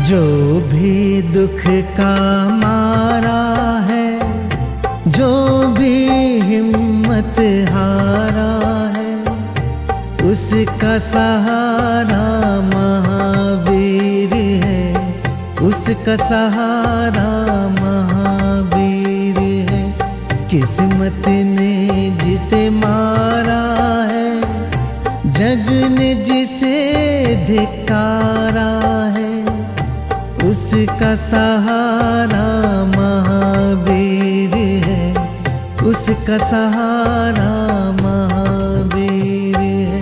जो भी दुख का मारा है, जो भी हिम्मत हारा है, उसका सहारा महावीर है, उसका सहारा महावीर है। किस्मत ने जिसे मारा है, जग ने जिसे धिक्कारा है, उसका सहारा महावीर है, उसका सहारा महावीर है।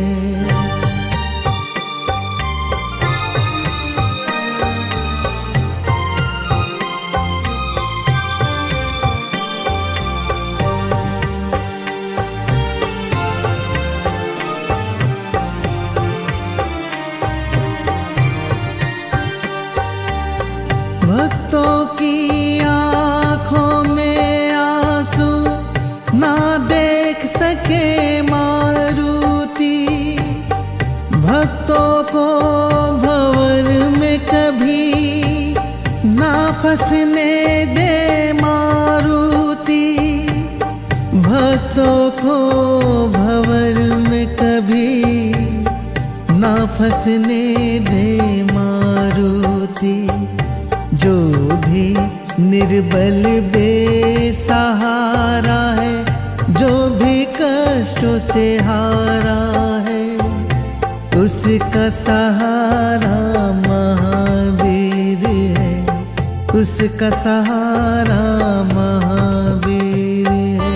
भक्तों की आँखों में आंसू ना देख सके मारुति, भक्तों को भंवर में कभी ना फंसने दे मारुति, भक्तों को भंवर में कभी ना फंसने दे मारुति। जो भी निर्बल बेसहारा है, जो भी कष्टों से हारा है, उसका सहारा महावीर है, उसका सहारा महावीर है।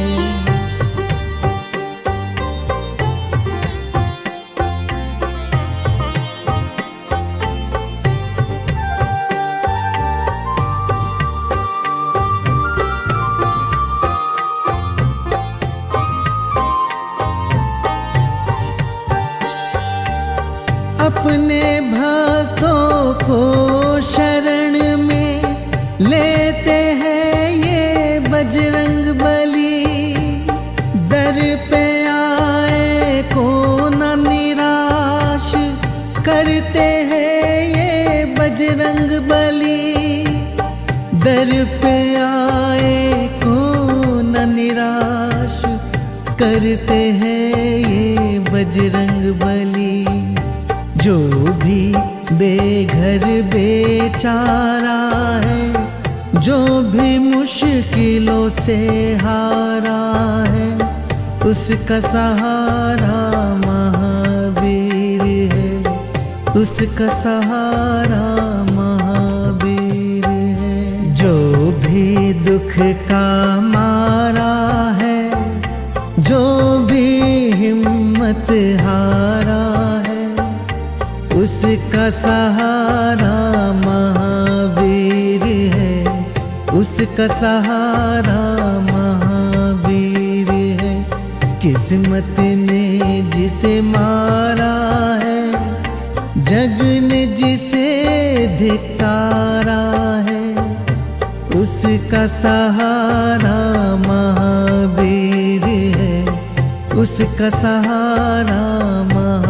अपने भक्तों को शरण में लेते हैं ये बजरंग बली, दर पे आए को न निराश करते हैं ये बजरंग बली, दर पे आए को न निराश करते हैं ये बजरंग बली। जो भी बेघर बेचारा है, जो भी मुश्किलों से हारा है, उसका सहारा महावीर है, उसका सहारा महावीर है। जो भी दुख का मारा है, जो भी हिम्मत हारा है, उसका सहारा महावीर है, उसका सहारा महावीर है। किस्मत ने जिसे मारा है, जग ने जिसे धिक्कारा है, उसका सहारा महावीर है, उसका सहारा